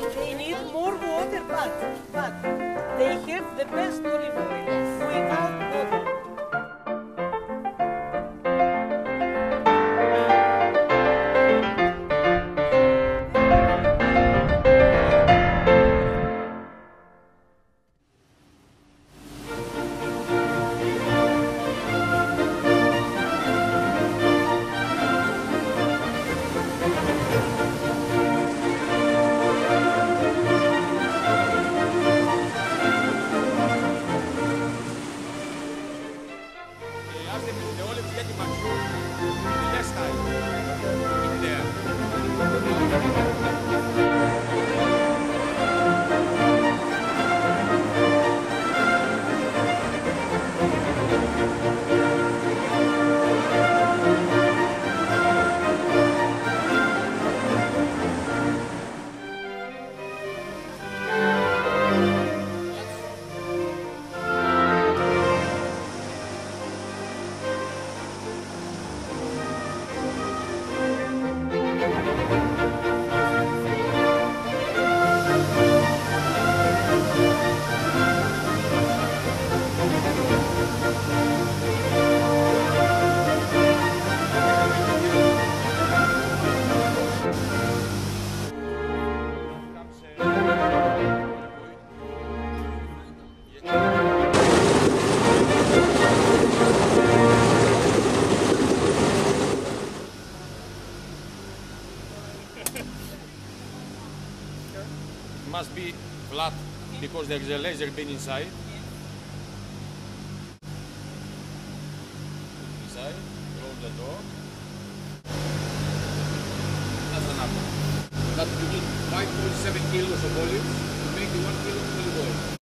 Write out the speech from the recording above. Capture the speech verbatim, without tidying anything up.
They need more water, but, but they have the best olive oil without water. The olives getting mature less time in there. It must be flat because there's a laser beam inside. Inside, close the door. That's enough. That you need five point seven kilos of olives to make the one kilo of olive oil.